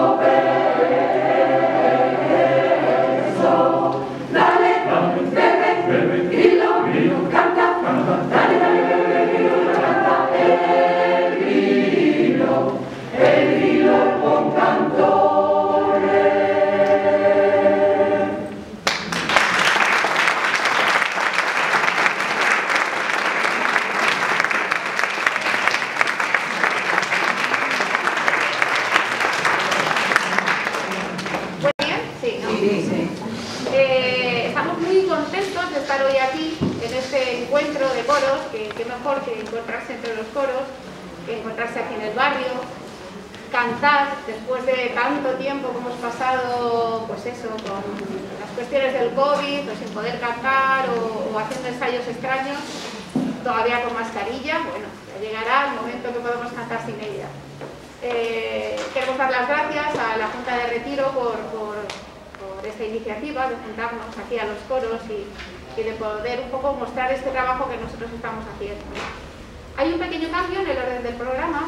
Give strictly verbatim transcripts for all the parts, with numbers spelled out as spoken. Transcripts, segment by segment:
Aquí a los coros y, y de poder un poco mostrar este trabajo que nosotros estamos haciendo. Hay un pequeño cambio en el orden del programa.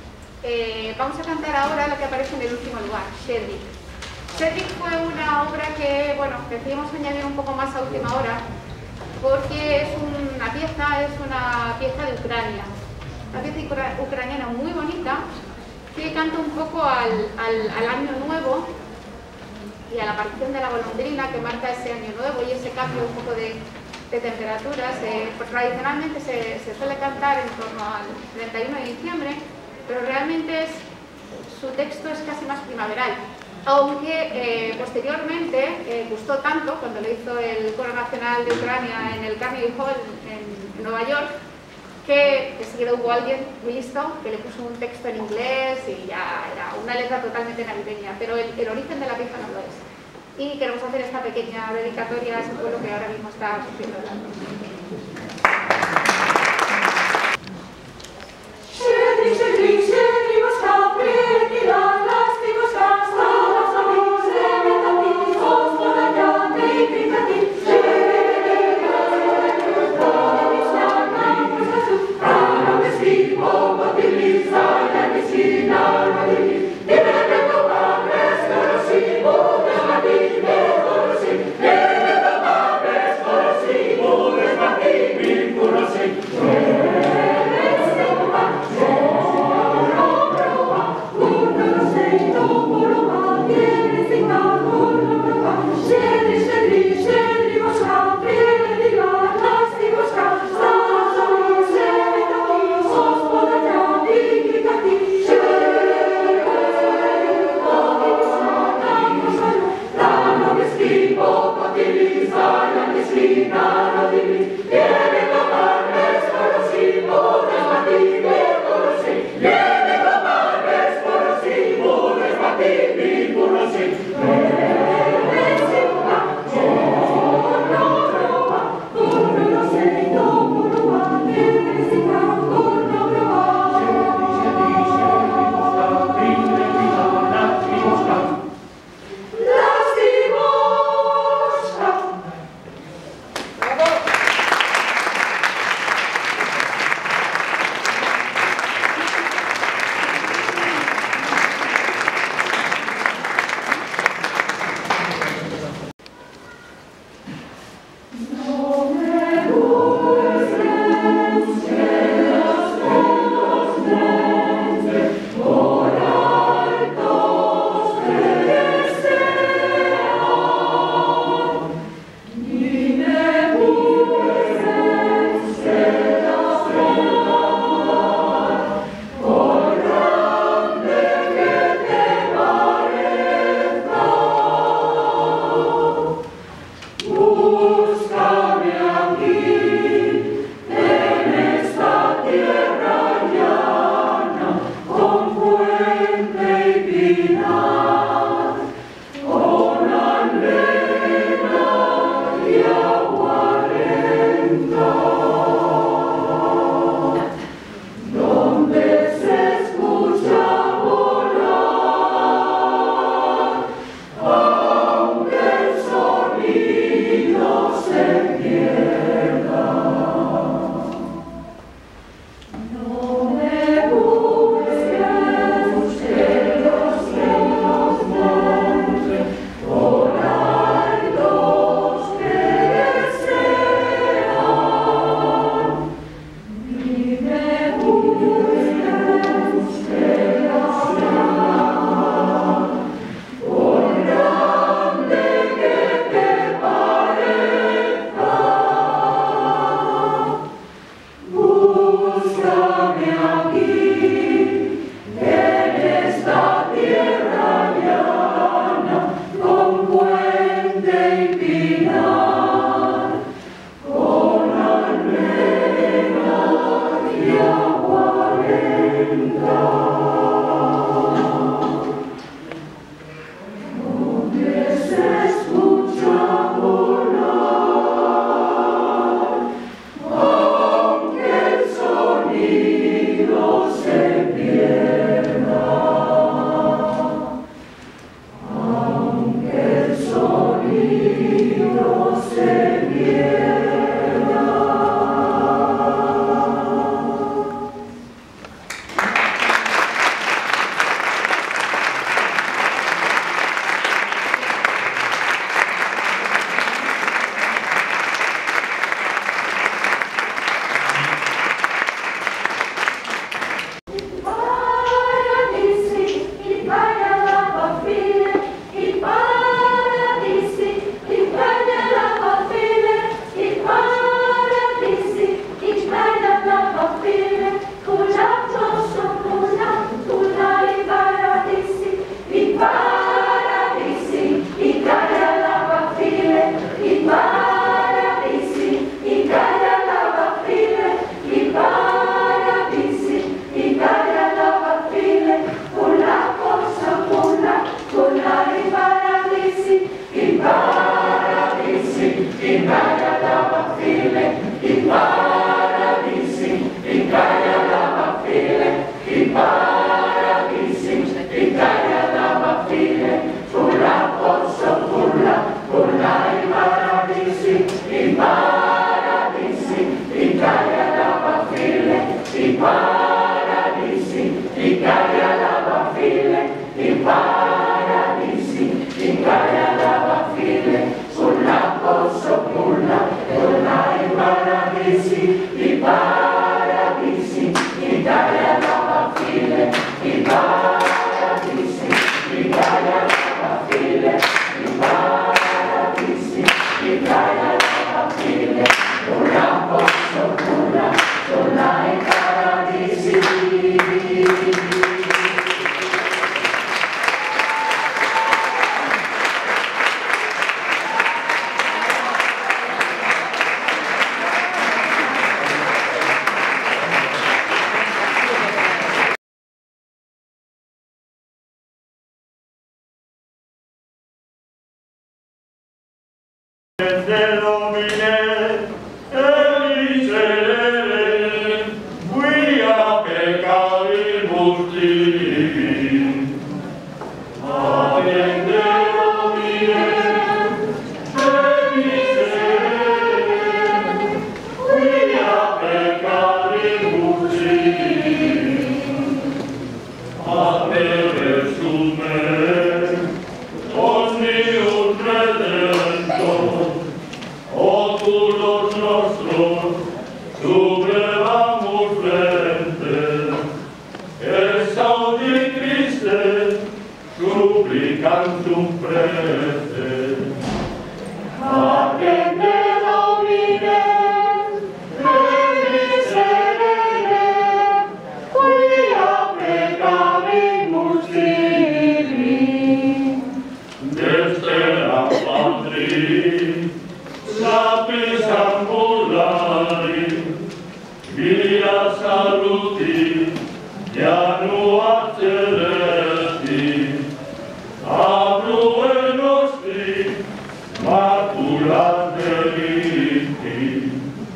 Eh, vamos a cantar ahora lo que aparece en el último lugar, Shedrick. Shedrick fue una obra que, bueno, decidimos añadir un poco más a última hora porque es una pieza, es una pieza de Ucrania, una pieza ucraniana muy bonita que canta un poco al, al, al año nuevo y a la aparición de la golondrina que marca ese año nuevo y ese cambio un poco de, de temperaturas. Eh, pues tradicionalmente se, se suele cantar en torno al treinta y uno de diciembre, pero realmente es, su texto es casi más primaveral, aunque eh, posteriormente eh, gustó tanto cuando lo hizo el Coro Nacional de Ucrania en el Carnegie Hall en, en Nueva York, que enseguida hubo alguien muy listo que le puso un texto en inglés y ya era una letra totalmente navideña, pero el, el origen de la pieza no lo es. Y queremos hacer esta pequeña dedicatoria a ese pueblo que ahora mismo está sufriendo tanto. No me busques, los cielos public cantum prece. Attende Domine, et miserere, quia peccavimus ibi. Destera Patri, sapis ambulari, via saluti, janua celesti, abrue nostri, maculas delicti.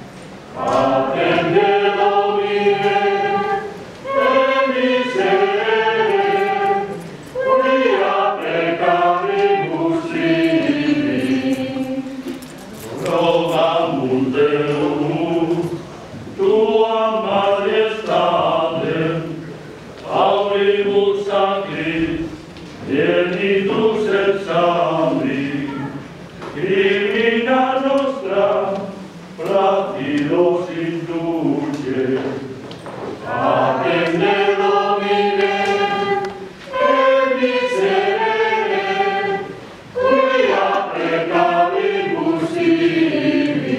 Attende Domine, et miserere, quia peccavimus ibi. Rogamur Deum, tua majestate, auribus sacris, genitus et sabri, crimina nostra, fratidos induce. Attende Domine, et miserere, quia peccavimus ibi.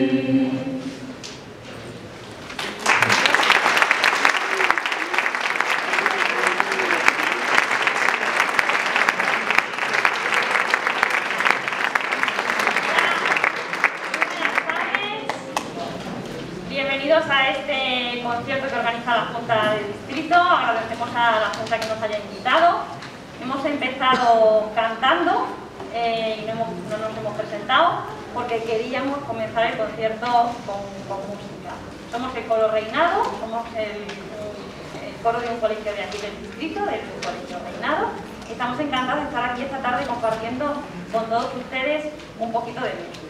Bienvenidos a este concierto que organiza la Junta de Distrito. Agradecemos a la Junta que nos haya invitado. Hemos empezado cantando eh, y no, hemos, no nos hemos presentado porque queríamos comenzar el concierto con, con música. Somos el Coro Reinado, somos el, el coro de un colegio de aquí del distrito, del Colegio Reinado. Y estamos encantados de estar aquí esta tarde compartiendo con todos ustedes un poquito de música.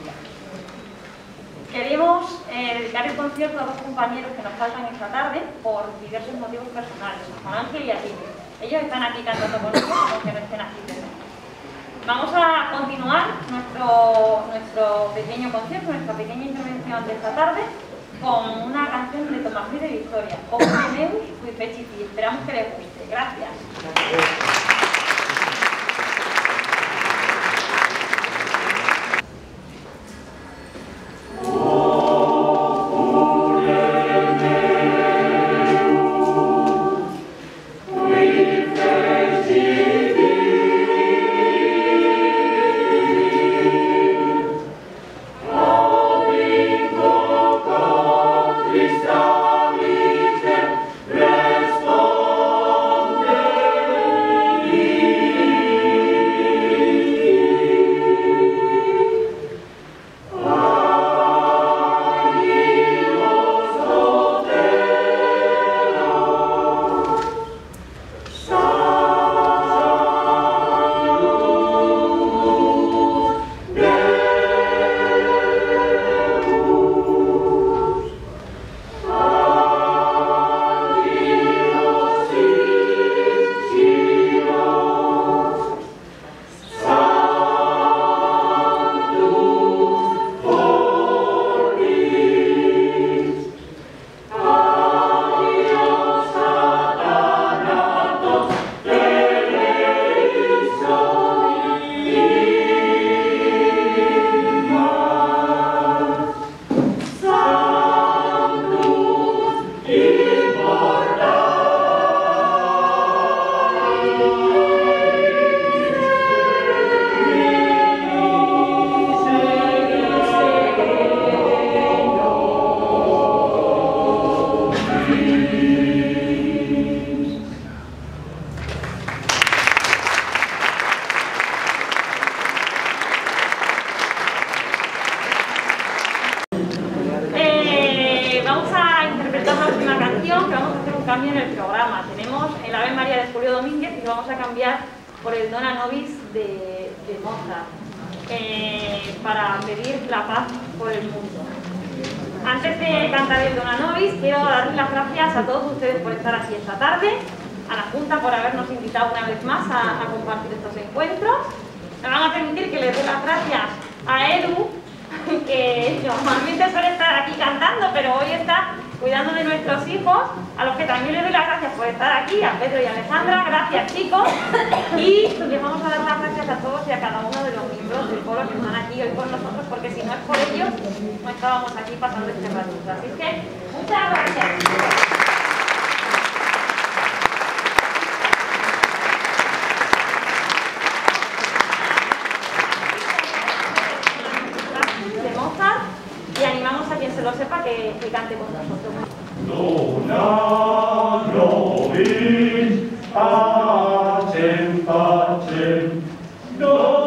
Queremos eh, dedicar el concierto a dos compañeros que nos faltan esta tarde por diversos motivos personales, a Juan Ángel y a Tini. Ellos están aquí cantando con nosotros, aunque no estén aquí presentes. Vamos a continuar nuestro, nuestro pequeño concierto, nuestra pequeña intervención de esta tarde, con una canción de Tomás Luis de Victoria, Como Neus qui feciti. Esperamos que les guste. Gracias. cambio en el programa. Tenemos el Ave María de Julio Domínguez y lo vamos a cambiar por el Dona Nobis de, de Mozart, eh, para pedir la paz por el mundo. Antes de cantar el Dona Nobis, quiero darles las gracias a todos ustedes por estar aquí esta tarde, a la Junta por habernos invitado una vez más a, a compartir estos encuentros. Me van a permitir que les dé las gracias a Edu, que normalmente suele estar aquí cantando, pero hoy está cuidando de nuestros hijos, a los que también les doy las gracias por estar aquí, a Pedro y a Alejandra. Gracias, chicos. Y les vamos a dar las gracias a todos y a cada uno de los miembros del coro que están aquí hoy con nosotros, porque si no es por ellos, no estábamos aquí pasando este rato. Así es que, muchas gracias. De Mozart, y animamos a quien se lo sepa que, que cante con nosotros. Dona nobis pacem, pacem,